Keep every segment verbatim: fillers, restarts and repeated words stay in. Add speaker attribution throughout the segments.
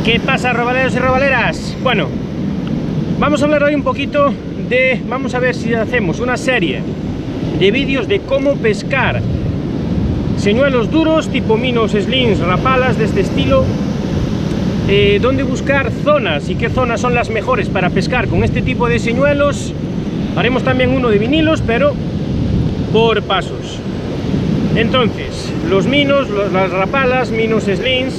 Speaker 1: ¿Qué pasa, robaleros y robaleras? Bueno, vamos a hablar hoy un poquito de... Vamos a ver si hacemos una serie de vídeos de cómo pescar señuelos duros, tipo minos, slings, rapalas de este estilo, eh, dónde buscar zonas y qué zonas son las mejores para pescar con este tipo de señuelos. Haremos también uno de vinilos, pero por pasos. Entonces, los minos, los, las rapalas, minos, slings,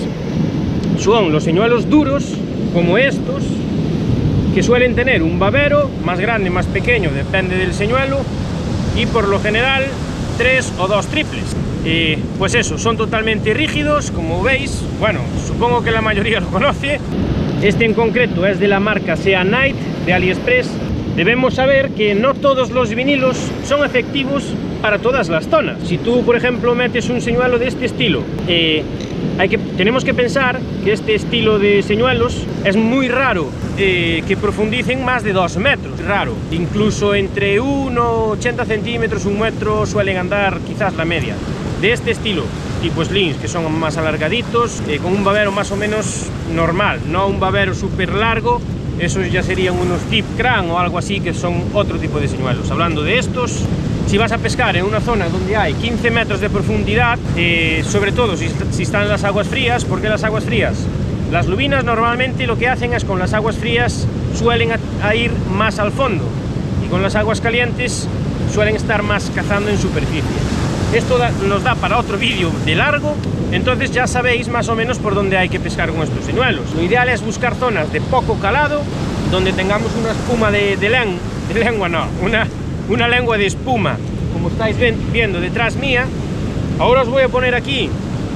Speaker 1: son los señuelos duros, como estos, que suelen tener un babero, más grande, más pequeño, depende del señuelo, y por lo general tres o dos triples. Eh, pues eso, son totalmente rígidos, como veis. Bueno, supongo que la mayoría lo conoce. Este en concreto es de la marca Sea Night de AliExpress. Debemos saber que no todos los vinilos son efectivos para todas las zonas. Si tú, por ejemplo, metes un señuelo de este estilo, eh, hay que, tenemos que pensar que este estilo de señuelos es muy raro eh, que profundicen más de dos metros. Raro, incluso entre uno, ochenta centímetros, un metro suelen andar quizás la media. De este estilo, tipo slings, que son más alargaditos, eh, con un babero más o menos normal, no un babero súper largo. Esos ya serían unos tip cran o algo así, que son otro tipo de señuelos. Hablando de estos, si vas a pescar en una zona donde hay quince metros de profundidad, eh, sobre todo si, si están las aguas frías. ¿Por qué las aguas frías? Las lubinas normalmente lo que hacen es, con las aguas frías suelen a, a ir más al fondo, y con las aguas calientes suelen estar más cazando en superficie. Esto da, nos da para otro vídeo de largo. Entonces ya sabéis más o menos por dónde hay que pescar con estos señuelos. Lo ideal es buscar zonas de poco calado, donde tengamos una espuma de, de, len, de lengua, no, una, una lengua de espuma, como estáis viendo detrás mía. Ahora os voy a poner aquí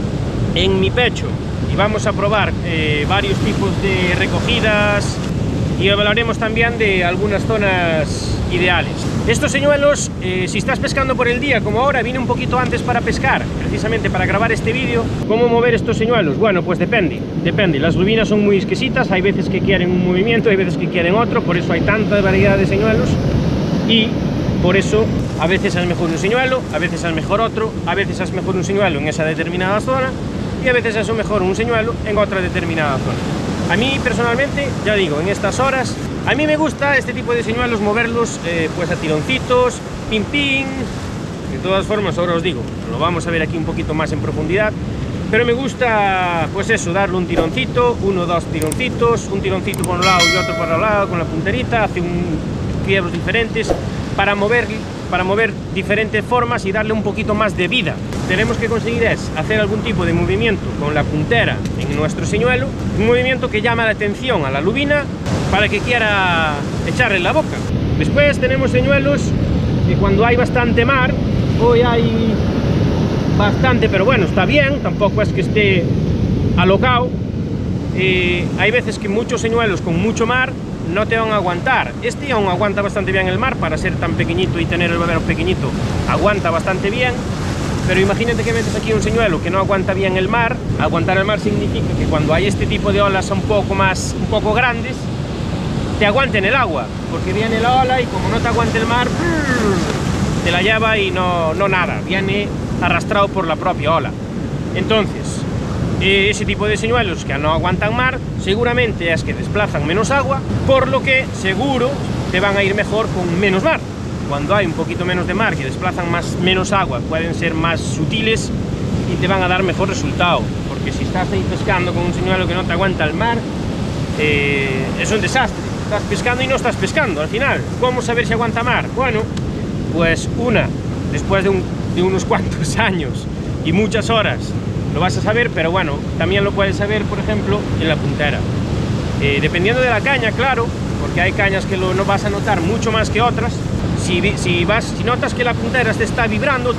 Speaker 1: en mi pecho y vamos a probar eh, varios tipos de recogidas, y hablaremos también de algunas zonas ideales. Estos señuelos, eh, si estás pescando por el día, como ahora, vine un poquito antes para pescar, precisamente para grabar este vídeo. ¿Cómo mover estos señuelos? Bueno, pues depende, depende. Las lubinas son muy exquisitas, hay veces que quieren un movimiento, hay veces que quieren otro, por eso hay tanta variedad de señuelos, y por eso a veces es mejor un señuelo, a veces es mejor otro, a veces es mejor un señuelo en esa determinada zona, y a veces es mejor un señuelo en otra determinada zona. A mí personalmente, ya digo, en estas horas, a mí me gusta este tipo de señuelos moverlos eh, pues a tironcitos, pin pin. De todas formas, ahora os digo, lo vamos a ver aquí un poquito más en profundidad, pero me gusta, pues eso, darle un tironcito, uno o dos tironcitos, un tironcito por un lado y otro por el lado con la punterita, hace un quiebros diferentes para mover, para mover diferentes formas y darle un poquito más de vida. Tenemos que conseguir es hacer algún tipo de movimiento con la puntera en nuestro señuelo, un movimiento que llama la atención a la lubina para que quiera echarle la boca. Después tenemos señuelos que cuando hay bastante mar, hoy hay bastante, pero bueno, está bien, tampoco es que esté alocado. Eh, hay veces que muchos señuelos con mucho mar no te van a aguantar. Este aún aguanta bastante bien el mar, para ser tan pequeñito y tener el babero pequeñito, aguanta bastante bien. Pero imagínate que metes aquí un señuelo que no aguanta bien el mar. Aguantar el mar significa que cuando hay este tipo de olas un poco más, un poco grandes, te aguanten el agua, porque viene la ola y como no te aguante el mar, te la lleva y no, no nada, viene arrastrado por la propia ola. Entonces, ese tipo de señuelos que no aguantan mar, seguramente es que desplazan menos agua, por lo que seguro te van a ir mejor con menos mar. Cuando hay un poquito menos de mar, que desplazan más, menos agua, pueden ser más sutiles y te van a dar mejor resultado. Porque si estás ahí pescando con un señuelo que no te aguanta el mar, eh, es un desastre. Estás pescando y no estás pescando al final. ¿Cómo saber si aguanta mar? Bueno, pues una, después de, un, de unos cuantos años y muchas horas lo vas a saber, pero bueno, también lo puedes saber, por ejemplo, en la puntera. Eh, dependiendo de la caña, claro, porque hay cañas que lo no vas a notar mucho más que otras. Si, si, vas, si notas que la puntera te está vibrando,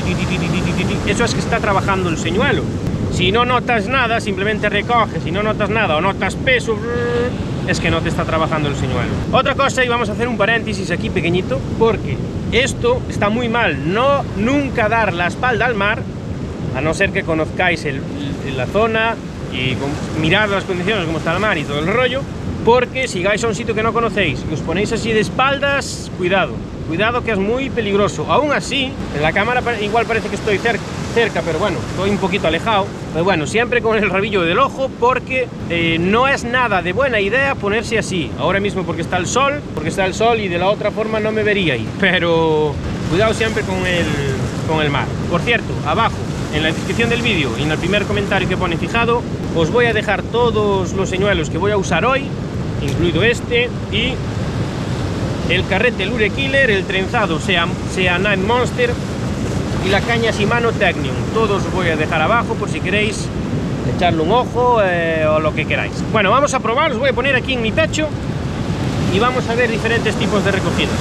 Speaker 1: eso es que está trabajando el señuelo. Si no notas nada, simplemente recoges, si no notas nada o notas peso, es que no te está trabajando el señuelo. Otra cosa, y vamos a hacer un paréntesis aquí pequeñito, porque esto está muy mal. No, nunca dar la espalda al mar, a no ser que conozcáis el, el, la zona y con, mirar las condiciones, cómo está el mar y todo el rollo, porque si vais a un sitio que no conocéis y os ponéis así de espaldas, cuidado, cuidado que es muy peligroso. Aún así, en la cámara igual parece que estoy cerca, cerca, pero bueno, estoy un poquito alejado. Pero bueno, siempre con el rabillo del ojo, porque eh, no es nada de buena idea ponerse así. Ahora mismo porque está el sol, porque está el sol y de la otra forma no me vería ahí. Pero cuidado siempre con el, con el mar. Por cierto, abajo, en la descripción del vídeo y en el primer comentario que pone fijado, os voy a dejar todos los señuelos que voy a usar hoy, incluido este, y el carrete Lure Killer, el trenzado sea, sea Nine Monster y la caña Shimano Technium. Todos os voy a dejar abajo por si queréis echarle un ojo eh, o lo que queráis. Bueno, vamos a probar, os voy a poner aquí en mi pecho y vamos a ver diferentes tipos de recogidas.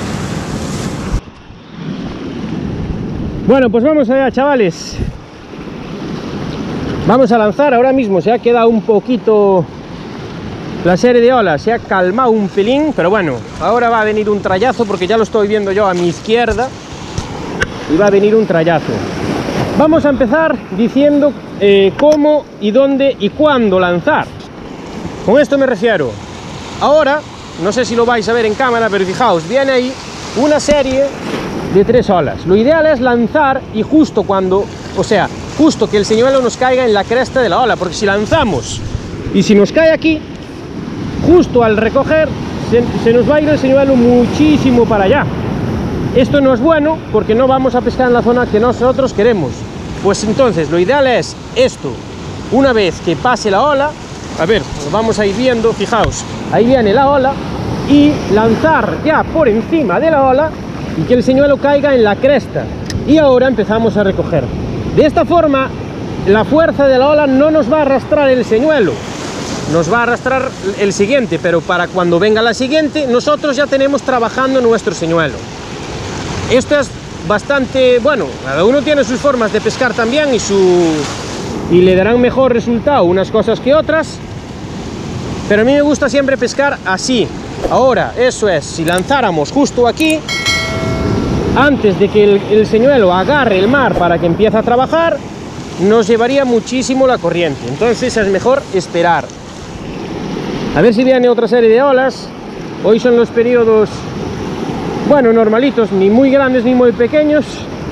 Speaker 1: Bueno, pues vamos allá, chavales. Vamos a lanzar. Ahora mismo se ha quedado un poquito la serie de olas, se ha calmado un pelín, pero bueno, ahora va a venir un trayazo porque ya lo estoy viendo yo a mi izquierda y va a venir un trayazo. Vamos a empezar diciendo eh, cómo y dónde y cuándo lanzar. Con esto me refiero, ahora, no sé si lo vais a ver en cámara, pero fijaos, viene ahí una serie de tres olas. Lo ideal es lanzar y justo cuando, o sea, justo que el señuelo nos caiga en la cresta de la ola, porque si lanzamos y si nos cae aquí, justo al recoger se, se nos va a ir el señuelo muchísimo para allá. Esto no es bueno porque no vamos a pescar en la zona que nosotros queremos. Pues entonces lo ideal es esto, una vez que pase la ola, a ver, lo vamos a ir viendo, fijaos, ahí viene la ola, y lanzar ya por encima de la ola y que el señuelo caiga en la cresta, y ahora empezamos a recoger. De esta forma la fuerza de la ola no nos va a arrastrar el señuelo, nos va a arrastrar el siguiente, pero para cuando venga la siguiente nosotros ya tenemos trabajando nuestro señuelo. Esto es bastante bueno, cada uno tiene sus formas de pescar también y, su, y le darán mejor resultado unas cosas que otras, pero a mí me gusta siempre pescar así. Ahora, eso es, si lanzáramos justo aquí, antes de que el, el señuelo agarre el mar para que empiece a trabajar, nos llevaría muchísimo la corriente, entonces es mejor esperar. A ver si viene otra serie de olas. Hoy son los periodos, bueno, normalitos, ni muy grandes ni muy pequeños,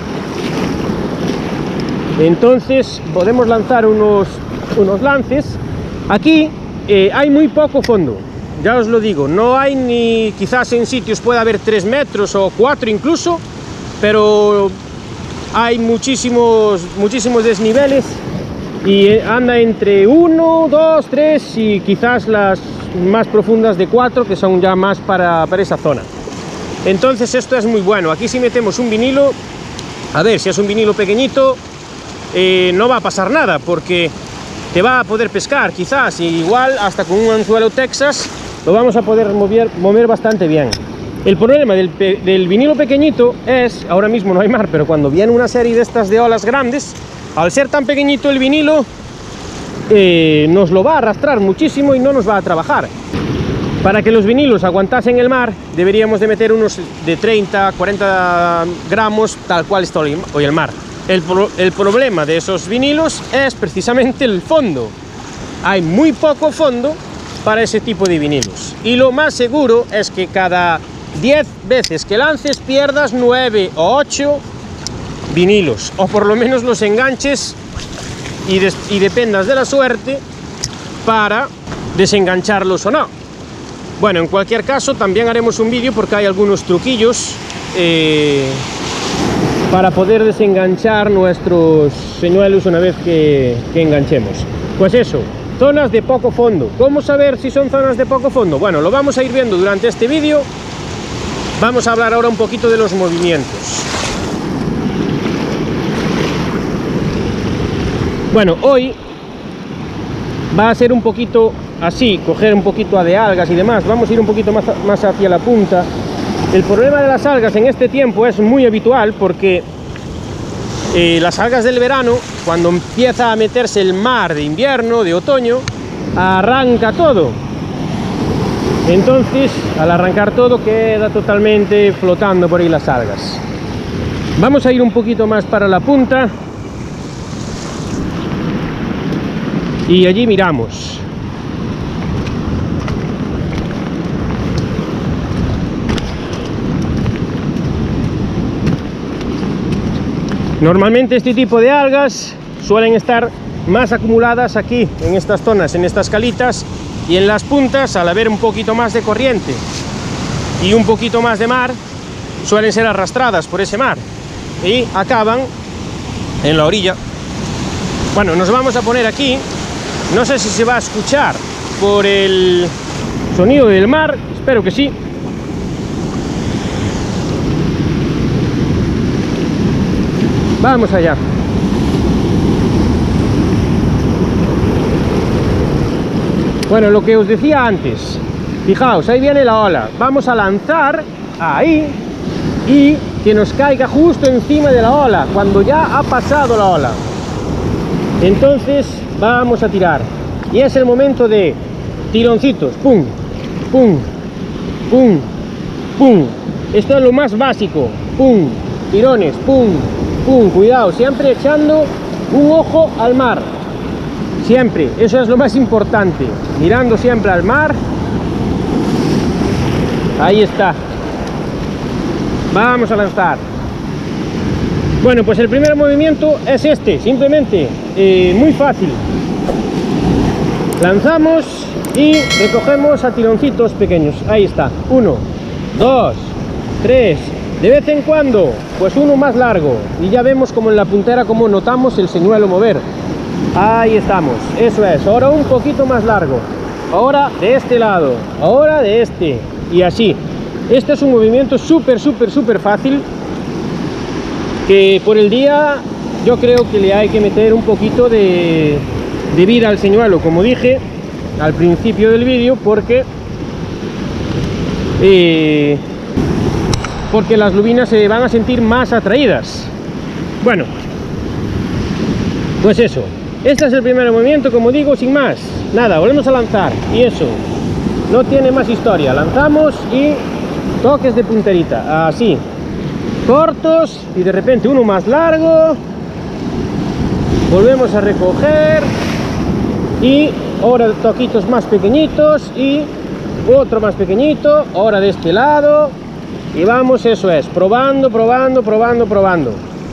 Speaker 1: entonces podemos lanzar unos, unos lances. Aquí eh, hay muy poco fondo, ya os lo digo, no hay ni, quizás en sitios pueda haber tres metros o cuatro incluso, pero hay muchísimos, muchísimos desniveles y anda entre uno, dos, tres y quizás las más profundas de cuatro, que son ya más para, para esa zona. Entonces esto es muy bueno. Aquí si metemos un vinilo, a ver, si es un vinilo pequeñito, eh, no va a pasar nada, porque te va a poder pescar, quizás, igual hasta con un anzuelo Texas, lo vamos a poder mover, mover bastante bien. El problema del, del vinilo pequeñito es, ahora mismo no hay mar, pero cuando viene una serie de estas de olas grandes, al ser tan pequeñito el vinilo, eh, nos lo va a arrastrar muchísimo y no nos va a trabajar. Para que los vinilos aguantasen el mar, deberíamos de meter unos de treinta a cuarenta gramos, tal cual está hoy el mar. El, pro, el problema de esos vinilos es precisamente el fondo. Hay muy poco fondo para ese tipo de vinilos. Y lo más seguro es que cada diez veces que lances pierdas nueve o ocho vinilos. O por lo menos los enganches y, des, y dependas de la suerte para desengancharlos o no. Bueno, en cualquier caso también haremos un vídeo porque hay algunos truquillos eh, para poder desenganchar nuestros señuelos una vez que, que enganchemos. Pues eso, zonas de poco fondo. ¿Cómo saber si son zonas de poco fondo? Bueno, lo vamos a ir viendo durante este vídeo. Vamos a hablar ahora un poquito de los movimientos. Bueno, hoy va a ser un poquito así, coger un poquito de algas y demás. Vamos a ir un poquito más, más hacia la punta. El problema de las algas en este tiempo es muy habitual porque eh, las algas del verano, cuando empieza a meterse el mar de invierno, de otoño, arranca todo. Entonces, al arrancar todo, queda totalmente flotando por ahí las algas. Vamos a ir un poquito más para la punta y allí miramos. Normalmente este tipo de algas suelen estar más acumuladas aquí, en estas zonas, en estas calitas, y en las puntas, al haber un poquito más de corriente y un poquito más de mar, suelen ser arrastradas por ese mar y acaban en la orilla. Bueno, nos vamos a poner aquí. No sé si se va a escuchar por el sonido del mar, espero que sí. Vamos allá. Bueno, lo que os decía antes, fijaos, ahí viene la ola. Vamos a lanzar ahí y que nos caiga justo encima de la ola, cuando ya ha pasado la ola. Entonces vamos a tirar. Y es el momento de tironcitos. Pum, pum, pum, pum. Esto es lo más básico. Pum, tirones, pum, pum. Cuidado, siempre echando un ojo al mar. Siempre, eso es lo más importante. Mirando siempre al mar. Ahí está. Vamos a lanzar. Bueno, pues el primer movimiento es este, simplemente, eh, muy fácil. Lanzamos y recogemos a tironcitos pequeños. Ahí está. Uno, dos, tres. De vez en cuando, pues uno más largo. Y ya vemos como en la puntera como notamos el señuelo mover. Ahí estamos. Eso es. Ahora un poquito más largo. Ahora de este lado. Ahora de este. Y así. Este es un movimiento súper, súper, súper fácil. Que por el día yo creo que le hay que meter un poquito de, de vida al señuelo, como dije al principio del vídeo, porque eh, porque las lubinas se van a sentir más atraídas. Bueno, pues eso, este es el primer movimiento, como digo, sin más, nada, volvemos a lanzar y eso, no tiene más historia, lanzamos y toques de punterita, así, cortos y de repente uno más largo, volvemos a recoger y ahora toquitos más pequeñitos y otro más pequeñito, ahora de este lado y vamos, eso es, probando, probando, probando, probando.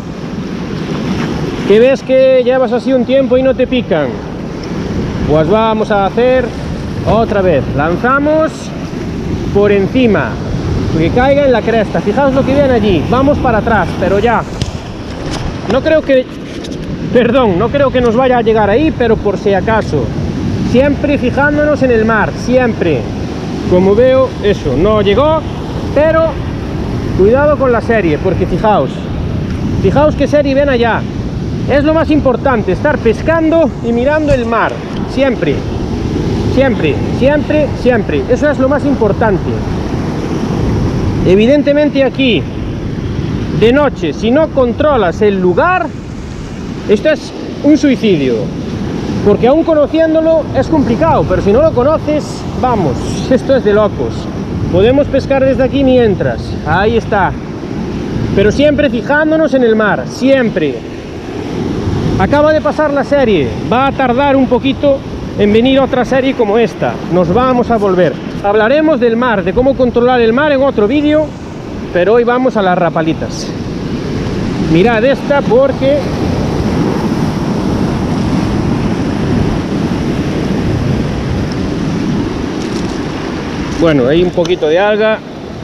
Speaker 1: Que ves que llevas así un tiempo y no te pican, pues vamos a hacer otra vez, lanzamos por encima, que caiga en la cresta. Fijaos lo que viene allí, vamos para atrás, pero ya no creo que, perdón, no creo que nos vaya a llegar ahí, pero por si acaso, siempre fijándonos en el mar, siempre. Como veo, eso, no llegó, pero cuidado con la serie, porque fijaos, fijaos qué serie ven allá. Es lo más importante, estar pescando y mirando el mar, siempre, siempre, siempre, siempre. Eso es lo más importante. Evidentemente aquí, de noche, si no controlas el lugar, esto es un suicidio. Porque aún conociéndolo es complicado, pero si no lo conoces, vamos, esto es de locos. Podemos pescar desde aquí mientras, ahí está. Pero siempre fijándonos en el mar, siempre. Acaba de pasar la serie, va a tardar un poquito en venir otra serie como esta. Nos vamos a volver. Hablaremos del mar, de cómo controlar el mar en otro vídeo, pero hoy vamos a las rapalitas. Mirad esta porque bueno, hay un poquito de alga.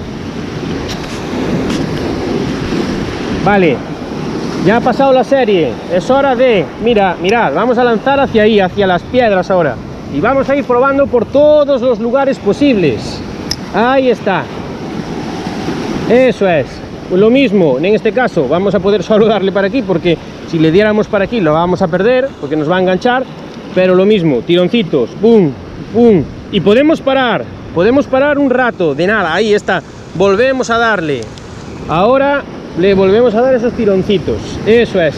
Speaker 1: Vale, ya ha pasado la serie, es hora de, mira, mirad, vamos a lanzar hacia ahí, hacia las piedras ahora. Y vamos a ir probando por todos los lugares posibles. Ahí está. Eso es. Lo mismo, en este caso, vamos a poder solo darle para aquí, porque si le diéramos para aquí lo vamos a perder, porque nos va a enganchar. Pero lo mismo, tironcitos, pum, pum. Y podemos parar, podemos parar un rato, de nada, ahí está. Volvemos a darle. Ahora le volvemos a dar esos tironcitos. Eso es.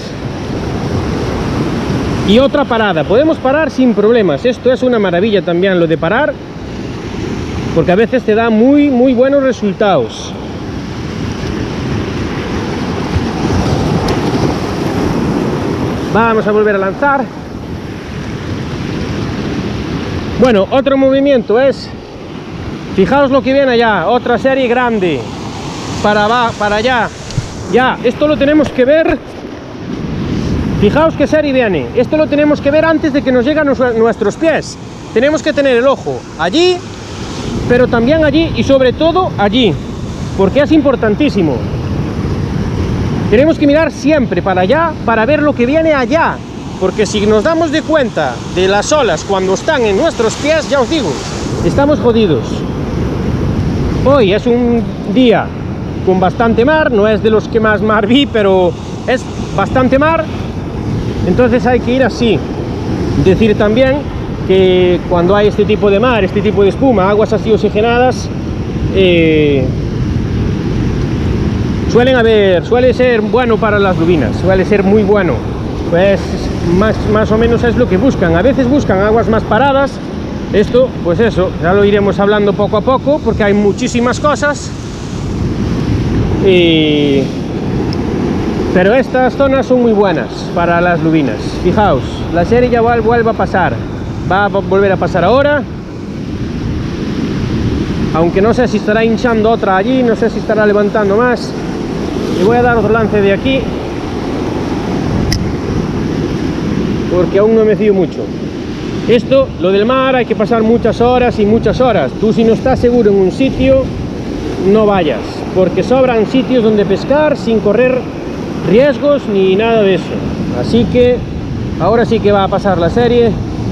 Speaker 1: Y otra parada, podemos parar sin problemas. Esto es una maravilla también lo de parar, porque a veces te da muy muy buenos resultados. Vamos a volver a lanzar. Bueno, otro movimiento es, fijaos lo que viene allá, otra serie grande, para, va, para allá. Ya, esto lo tenemos que ver Fijaos qué serie viene. Esto lo tenemos que ver antes de que nos lleguen a nuestros pies. Tenemos que tener el ojo allí, pero también allí y sobre todo allí, porque es importantísimo. Tenemos que mirar siempre para allá para ver lo que viene allá, porque si nos damos de cuenta de las olas cuando están en nuestros pies, ya os digo, estamos jodidos. Hoy es un día con bastante mar, no es de los que más mar vi, pero es bastante mar, entonces hay que ir así. Decir también que cuando hay este tipo de mar, este tipo de espuma, aguas así oxigenadas, eh, suelen haber, suele ser bueno para las lubinas, suele ser muy bueno. Pues más, más o menos es lo que buscan. A veces buscan aguas más paradas. Esto, pues eso, ya lo iremos hablando poco a poco, porque hay muchísimas cosas. Y... pero estas zonas son muy buenas para las lubinas. Fijaos, la serie ya vuelve a pasar. Va a volver a pasar ahora. Aunque no sé si estará hinchando otra allí, no sé si estará levantando más. Y voy a dar otro lance de aquí, porque aún no me fío mucho. Esto, lo del mar, hay que pasar muchas horas y muchas horas. Tú, si no estás seguro en un sitio, no vayas, porque sobran sitios donde pescar sin correr riesgos ni nada de eso. Así que ahora sí que va a pasar la serie,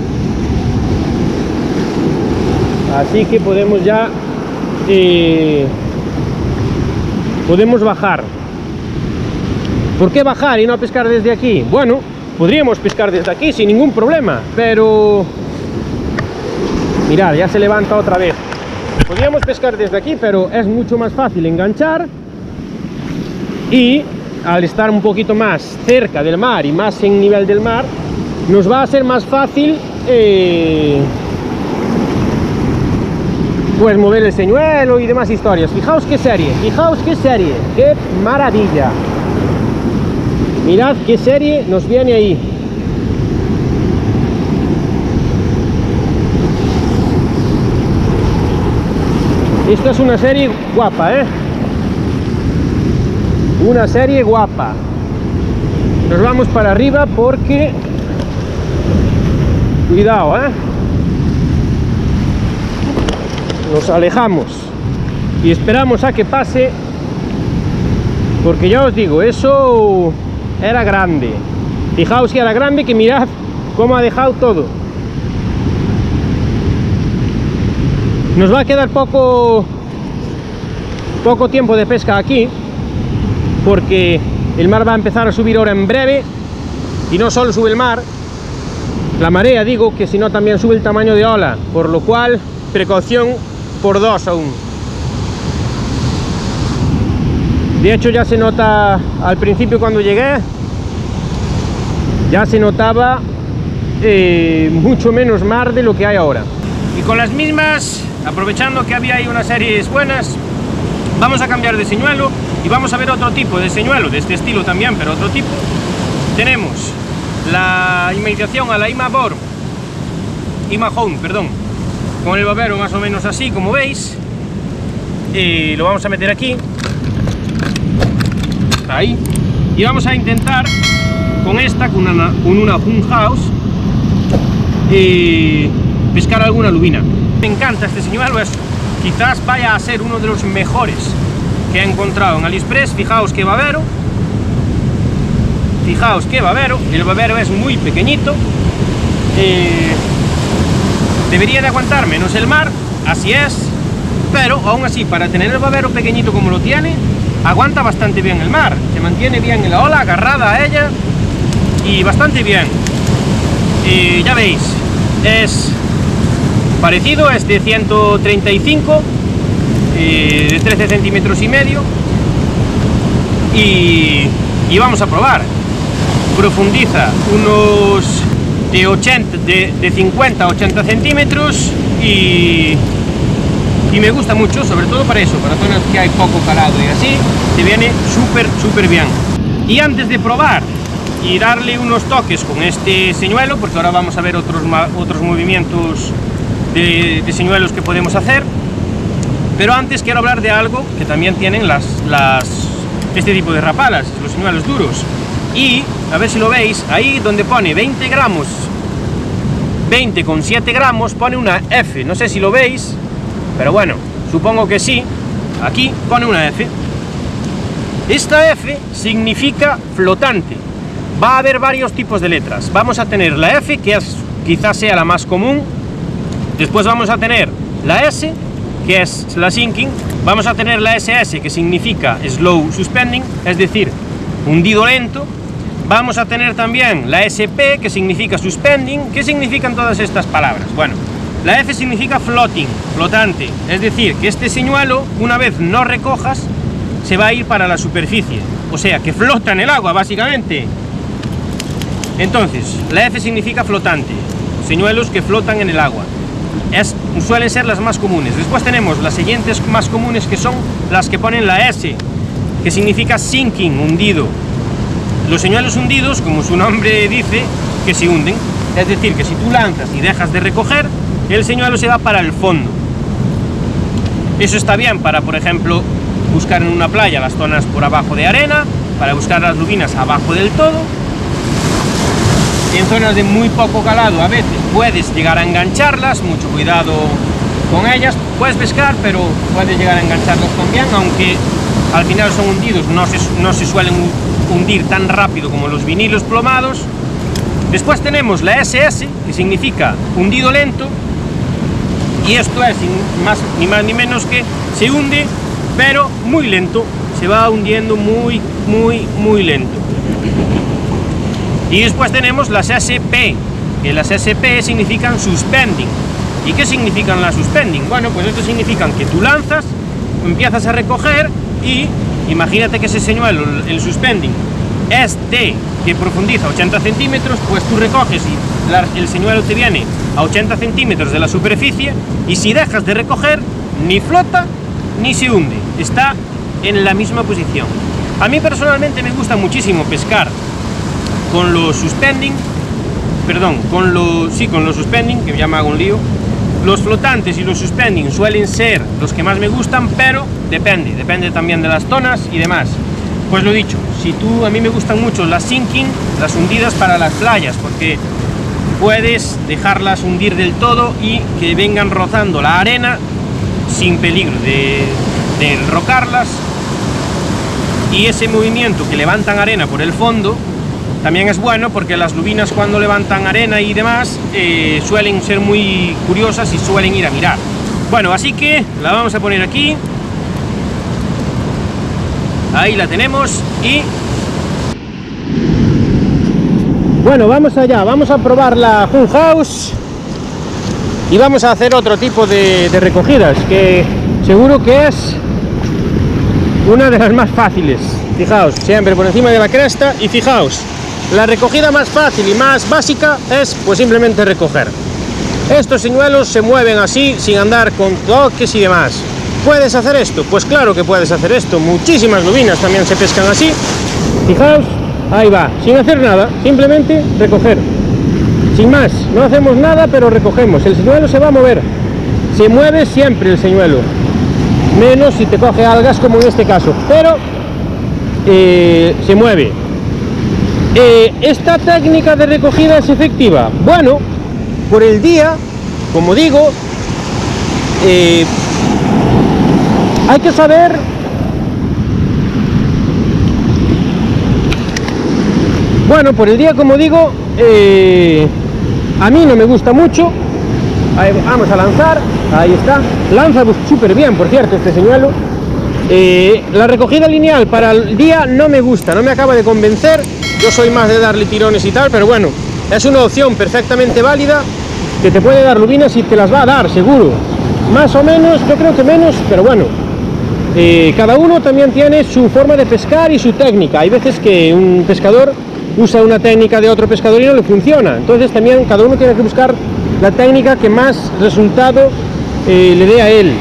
Speaker 1: así que podemos ya eh, podemos bajar. ¿Por qué bajar y no pescar desde aquí? Bueno, podríamos pescar desde aquí sin ningún problema, pero mirad, ya se levanta otra vez. Podríamos pescar desde aquí, pero es mucho más fácil enganchar, y al estar un poquito más cerca del mar y más en nivel del mar, nos va a ser más fácil eh, pues mover el señuelo y demás historias. Fijaos qué serie, fijaos qué serie, qué maravilla. Mirad qué serie nos viene ahí. Esta es una serie guapa, ¿eh? Una serie guapa. Nos vamos para arriba porque... cuidado, ¿eh? Nos alejamos y esperamos a que pase, porque ya os digo, eso... era grande. Fijaos que era grande, que mirad cómo ha dejado todo. Nos va a quedar poco poco tiempo de pesca aquí, porque el mar va a empezar a subir ahora en breve, y no solo sube el mar, la marea, digo, que sino también sube el tamaño de ola, por lo cual precaución por dos aún. De hecho, ya se nota al principio cuando llegué, ya se notaba eh, mucho menos mar de lo que hay ahora. Y con las mismas, aprovechando que había ahí unas series buenas, vamos a cambiar de señuelo y vamos a ver otro tipo de señuelo, de este estilo también, pero otro tipo. Tenemos la imitación a la Imabor, Imahone, perdón, con el babero más o menos así, como veis. Y lo vamos a meter aquí. Ahí, y vamos a intentar con esta, con una, con una Hun House, eh, pescar alguna lubina. Me encanta este señuelo, es, quizás vaya a ser uno de los mejores que he encontrado en AliExpress. Fijaos qué babero, fijaos qué babero, el babero es muy pequeñito, eh, debería de aguantar menos el mar, así es, pero aún así, para tener el babero pequeñito como lo tiene, aguanta bastante bien el mar, se mantiene bien en la ola, agarrada a ella, y bastante bien. Y ya veis, es parecido, es de ciento treinta y cinco, eh, de trece centímetros y medio, y, y vamos a probar. Profundiza unos de, ochenta, de, de cincuenta a ochenta centímetros, y y me gusta mucho, sobre todo para eso, para zonas que hay poco calado y así, te viene súper, súper bien. Y antes de probar y darle unos toques con este señuelo, porque ahora vamos a ver otros, otros movimientos de, de señuelos que podemos hacer, pero antes quiero hablar de algo que también tienen las, las, este tipo de rapalas, los señuelos duros. y a ver si lo veis, ahí donde pone veinte gramos, veinte con siete gramos, pone una F, no sé si lo veis, pero bueno, supongo que sí. Aquí pone una F. Esta F significa flotante. Va a haber varios tipos de letras. Vamos a tener la F, que es, quizás sea la más común. Después vamos a tener la S, que es la sinking. Vamos a tener la S S, que significa slow suspending, es decir, hundido lento. Vamos a tener también la S P, que significa suspending. ¿Qué significan todas estas palabras? Bueno, la F significa floating, flotante, es decir, que este señuelo, una vez no recojas, se va a ir para la superficie, o sea, que flota en el agua, básicamente. Entonces, la F significa flotante, señuelos que flotan en el agua. Es, suelen ser las más comunes. Después tenemos las siguientes más comunes, que son las que ponen la S, que significa sinking, hundido. Los señuelos hundidos, como su nombre dice, que se hunden, es decir, que si tú lanzas y dejas de recoger, el señuelo se va para el fondo. Eso está bien para, por ejemplo, buscar en una playa las zonas por abajo de arena, para buscar las lubinas abajo del todo. En zonas de muy poco calado a veces puedes llegar a engancharlas, mucho cuidado con ellas. Puedes pescar, pero puedes llegar a engancharlas también, aunque al final son hundidos, no se, no se suelen hundir tan rápido como los vinilos plomados. Después tenemos la S S, que significa hundido lento, y esto es más, ni más ni menos que se hunde, pero muy lento, se va hundiendo muy, muy, muy lento. Y después tenemos las S P, que las S P significan suspending. ¿Y qué significan las suspending? Bueno, pues esto significan que tú lanzas, empiezas a recoger y imagínate que ese señuelo, el suspending, es de que profundiza ochenta centímetros, pues tú recoges y la, el señuelo te viene a ochenta centímetros de la superficie, y si dejas de recoger, ni flota ni se hunde, está en la misma posición. A mí personalmente me gusta muchísimo pescar con los suspending, perdón, con los, sí, con los suspending, que ya me hago un lío. Los flotantes y los suspending suelen ser los que más me gustan, pero depende, depende también de las zonas y demás. Pues lo dicho, si tú, a mí me gustan mucho las sinking, las hundidas para las playas, porque puedes dejarlas hundir del todo y que vengan rozando la arena sin peligro de, de enrocarlas. Y ese movimiento que levantan arena por el fondo también es bueno, porque las lubinas, cuando levantan arena y demás, eh, suelen ser muy curiosas y suelen ir a mirar. Bueno, así que la vamos a poner aquí. Ahí la tenemos y... bueno, vamos allá, vamos a probar la Hunt House y vamos a hacer otro tipo de, de recogidas, que seguro que es una de las más fáciles. Fijaos, siempre por encima de la cresta, y fijaos, la recogida más fácil y más básica es pues simplemente recoger. Estos señuelos se mueven así, sin andar con toques y demás. ¿Puedes hacer esto? Pues claro que puedes hacer esto. Muchísimas lubinas también se pescan así. Fijaos, ahí va, sin hacer nada, simplemente recoger. Sin más, no hacemos nada, pero recogemos. El señuelo se va a mover. Se mueve siempre el señuelo. Menos si te coge algas, como en este caso. Pero eh, se mueve. Eh, ¿Esta técnica de recogida es efectiva? Bueno, por el día, como digo, eh, hay que saber bueno, por el día, como digo, eh, a mí no me gusta mucho. Ahí, vamos a lanzar, ahí está, lanza súper bien, por cierto, este señuelo. Eh, la recogida lineal para el día no me gusta, no me acaba de convencer. Yo soy más de darle tirones y tal, pero bueno, es una opción perfectamente válida, que te puede dar lubinas y te las va a dar, seguro. Más o menos, yo creo que menos, pero bueno. Eh, cada uno también tiene su forma de pescar y su técnica. Hay veces que un pescador usa una técnica de otro pescador y no le funciona. Entonces también cada uno tiene que buscar la técnica que más resultado eh, le dé a él.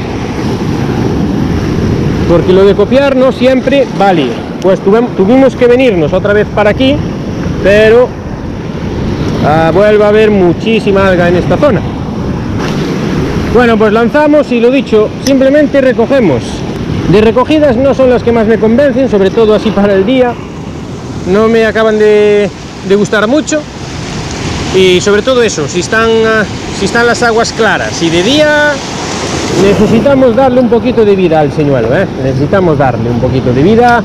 Speaker 1: Porque lo de copiar no siempre vale. Pues tuvimos que venirnos otra vez para aquí, pero ah, vuelve a haber muchísima alga en esta zona. Bueno, pues lanzamos y lo dicho, simplemente recogemos. De recogidas no son las que más me convencen, sobre todo así para el día. no me acaban de, de gustar mucho. Y sobre todo eso, si están, si están las aguas claras y de día, necesitamos darle un poquito de vida al señuelo, ¿eh? Necesitamos darle un poquito de vida,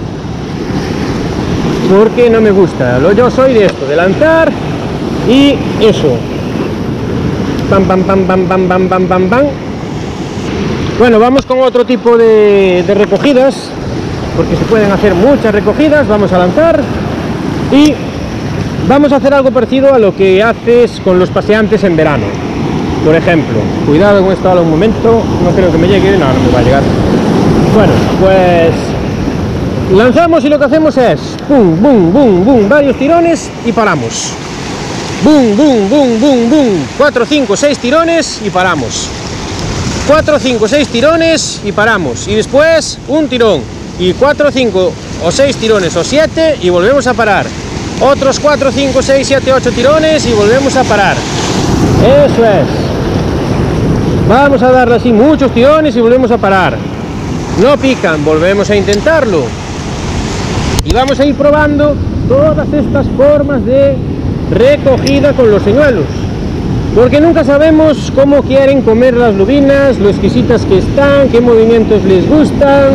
Speaker 1: porque no me gusta. Yo soy de esto, de lanzar y eso. Pam, pam, pam, pam, pam, pam, pam, pam, pam. Bueno, vamos con otro tipo de, de recogidas, porque se pueden hacer muchas recogidas. Vamos a lanzar y vamos a hacer algo parecido a lo que haces con los paseantes en verano. Por ejemplo, cuidado con esto ahora un momento, no creo que me llegue, no, no me va a llegar. Bueno, pues lanzamos y lo que hacemos es boom, boom, boom, boom, varios tirones y paramos. Boom, boom, boom, boom, boom, cuatro, cinco, seis tirones y paramos. cuatro, cinco, seis tirones y paramos. Y después un tirón y cuatro, cinco o seis tirones o siete y volvemos a parar. Otros cuatro, cinco, seis, siete, ocho tirones y volvemos a parar. Eso es. Vamos a darle así muchos tirones y volvemos a parar. No pican, volvemos a intentarlo. Y vamos a ir probando todas estas formas de recogida con los señuelos. Porque nunca sabemos cómo quieren comer las lubinas, lo exquisitas que están, qué movimientos les gustan.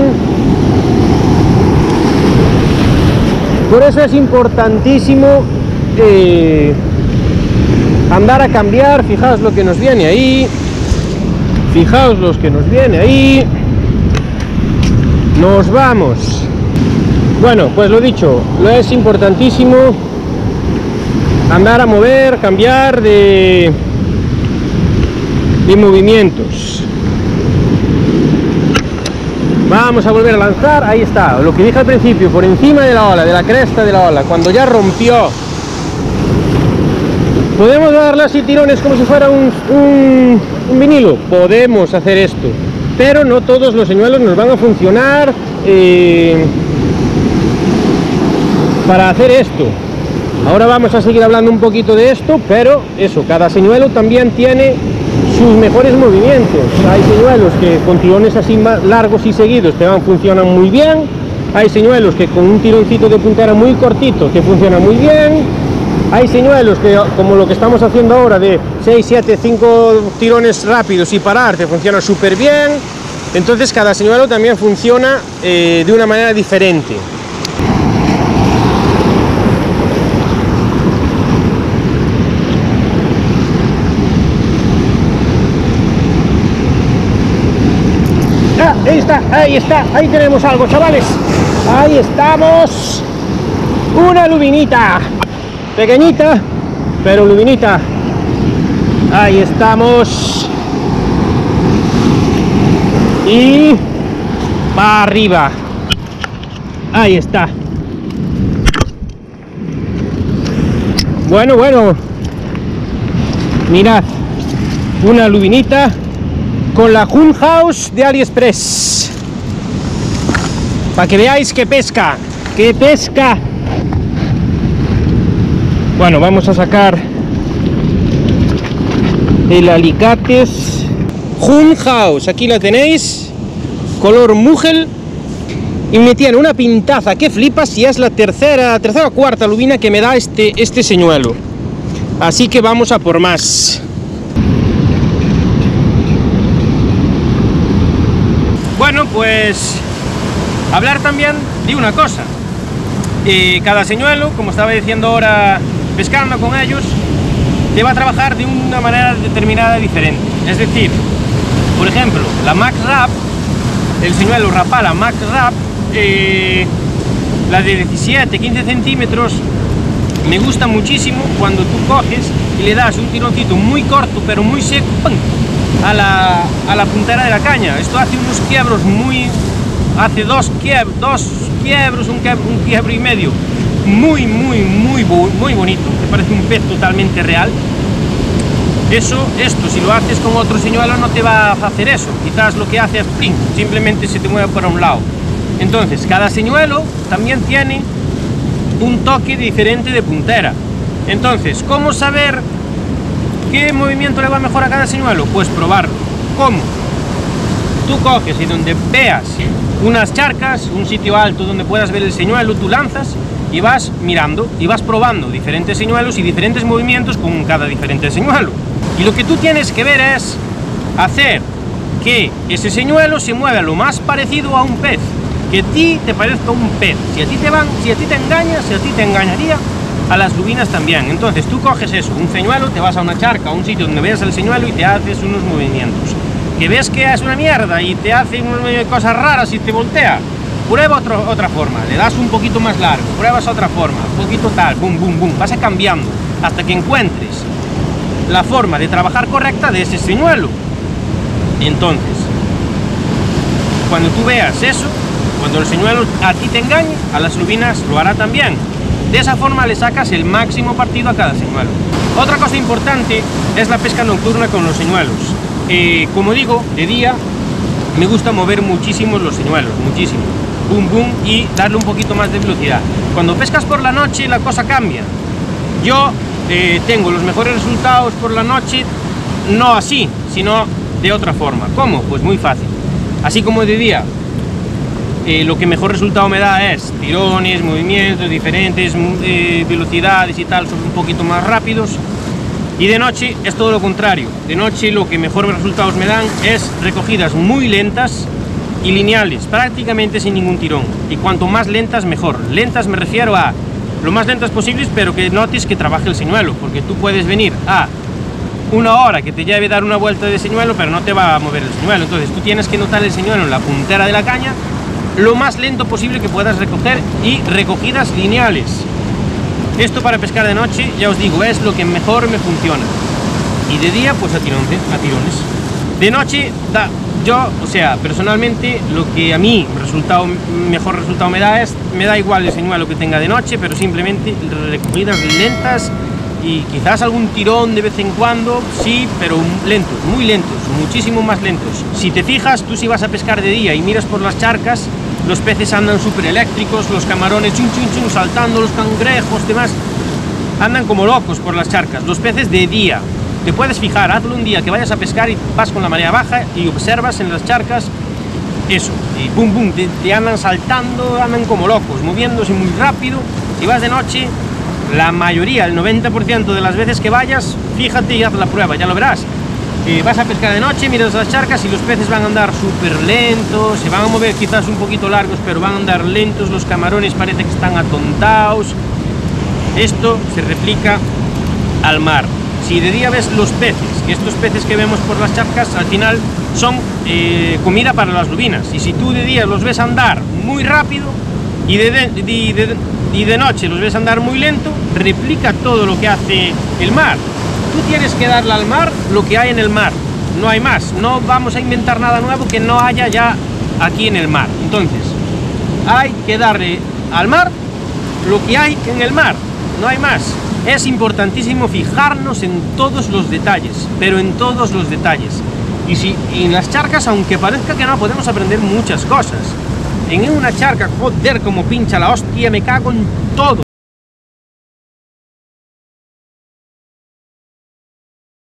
Speaker 1: Por eso es importantísimo eh, andar a cambiar. Fijaos lo que nos viene ahí. Fijaos los que nos viene ahí. Nos vamos. Bueno, pues lo dicho, lo es importantísimo andar a mover, cambiar de, de movimientos. Vamos a volver a lanzar, ahí está, lo que dije al principio, por encima de la ola, de la cresta de la ola, cuando ya rompió. ¿Podemos darle así tirones como si fuera un, un, un vinilo? Podemos hacer esto, pero no todos los señuelos nos van a funcionar eh, para hacer esto. Ahora vamos a seguir hablando un poquito de esto, pero eso, cada señuelo también tiene sus mejores movimientos. Hay señuelos que con tirones así más largos y seguidos te van, funcionan muy bien. Hay señuelos que con un tironcito de puntera muy cortito te funcionan muy bien. Hay señuelos que, como lo que estamos haciendo ahora, de seis, siete, cinco tirones rápidos y parar, te funciona súper bien. Entonces cada señuelo también funciona eh, de una manera diferente. Ahí está, ahí está, ahí tenemos algo, chavales. Ahí estamos. Una lubinita. Pequeñita, pero lubinita. Ahí estamos. Y para arriba. Ahí está. Bueno, bueno. Mirad. Una lubinita con la Hunt House de AliExpress, para que veáis que pesca, que pesca. Bueno, vamos a sacar el alicates. Hunt House, aquí la tenéis, color mugel, y me tiene una pintaza que flipas, y es la tercera, tercera o cuarta lubina que me da este, este señuelo. Así que vamos a por más. Bueno, pues hablar también de una cosa. Eh, cada señuelo, como estaba diciendo ahora, pescando con ellos, te va a trabajar de una manera determinada diferente. Es decir, por ejemplo, la Max Rap, el señuelo Rapala Max Rap, eh, la de diecisiete, quince centímetros, me gusta muchísimo cuando tú coges y le das un tironcito muy corto pero muy seco, ¡pum!, A la, a la puntera de la caña. Esto hace unos quiebros muy... hace dos, quieb, dos quiebros, un, quiebro, un quiebro y medio muy, muy, muy, muy bonito, que parece un pez totalmente real. Eso, esto, si lo haces con otro señuelo no te va a hacer eso. Quizás lo que hace es ¡ping!, simplemente se te mueve para un lado. Entonces, cada señuelo también tiene un toque diferente de puntera. Entonces, ¿cómo saber qué movimiento le va mejor a cada señuelo? Pues probarlo. ¿Cómo? Tú coges y donde veas unas charcas, un sitio alto donde puedas ver el señuelo, tú lanzas y vas mirando y vas probando diferentes señuelos y diferentes movimientos con cada diferente señuelo. Y lo que tú tienes que ver es hacer que ese señuelo se mueva lo más parecido a un pez, que a ti te parezca un pez. Si a ti te van, si a ti te engaña, si a ti te engañaría, a las lubinas también. Entonces tú coges eso, un señuelo, te vas a una charca, a un sitio donde veas el señuelo y te haces unos movimientos. Que ves que es una mierda y te hace unas cosas raras y te voltea, prueba otro, otra forma, le das un poquito más largo, pruebas otra forma, un poquito tal, boom, boom, boom, vas a cambiando hasta que encuentres la forma de trabajar correcta de ese señuelo. Entonces, cuando tú veas eso, cuando el señuelo a ti te engañe, a las lubinas lo hará también. De esa forma le sacas el máximo partido a cada señuelo. Otra cosa importante es la pesca nocturna con los señuelos. Eh, como digo, de día me gusta mover muchísimo los señuelos, muchísimo, boom boom, y darle un poquito más de velocidad. Cuando pescas por la noche la cosa cambia. Yo eh, tengo los mejores resultados por la noche, no así, sino de otra forma. ¿Cómo? Pues muy fácil. Así como de día, eh, lo que mejor resultado me da es tirones, movimientos diferentes, eh, velocidades y tal, son un poquito más rápidos. Y de noche es todo lo contrario. De noche lo que mejores resultados me dan es recogidas muy lentas y lineales, prácticamente sin ningún tirón. Y cuanto más lentas mejor. Lentas me refiero a lo más lentas posibles, pero que notes que trabaje el señuelo, porque tú puedes venir a una hora que te lleve dar una vuelta de señuelo, pero no te va a mover el señuelo. Entonces tú tienes que notar el señuelo en la puntera de la caña lo más lento posible que puedas recoger, y recogidas lineales. Esto para pescar de noche, ya os digo, es lo que mejor me funciona. Y de día, pues a tirones, a tirones. De noche, da, yo, o sea, personalmente, lo que a mí resultado, mejor resultado me da es, me da igual el señuelo que tenga de noche, pero simplemente recogidas lentas y quizás algún tirón de vez en cuando, sí, pero lentos, muy lentos, muchísimo más lentos. Si te fijas, tú si vas a pescar de día y miras por las charcas, los peces andan súper eléctricos, los camarones chun chun chun saltando, los cangrejos, demás, andan como locos por las charcas. Los peces de día, te puedes fijar, hazlo un día que vayas a pescar y vas con la marea baja y observas en las charcas eso, y pum pum, te, te andan saltando, andan como locos, moviéndose muy rápido. Si vas de noche, la mayoría, el noventa por ciento de las veces que vayas, fíjate y haz la prueba, ya lo verás. Eh, vas a pescar de noche, miras las charcas y los peces van a andar súper lentos, se van a mover quizás un poquito largos, pero van a andar lentos, los camarones parece que están atontados. Esto se replica al mar. Si de día ves los peces, que estos peces que vemos por las charcas al final son eh, comida para las lubinas, y si tú de día los ves andar muy rápido y de, de, de, de, y de noche los ves andar muy lento, replica todo lo que hace el mar. Tú tienes que darle al mar lo que hay en el mar, no hay más. No vamos a inventar nada nuevo que no haya ya aquí en el mar. Entonces, hay que darle al mar lo que hay en el mar, no hay más. Es importantísimo fijarnos en todos los detalles, pero en todos los detalles. Y si y en las charcas, aunque parezca que no, podemos aprender muchas cosas. En una charca, joder, como pincha la hostia, me cago en todo.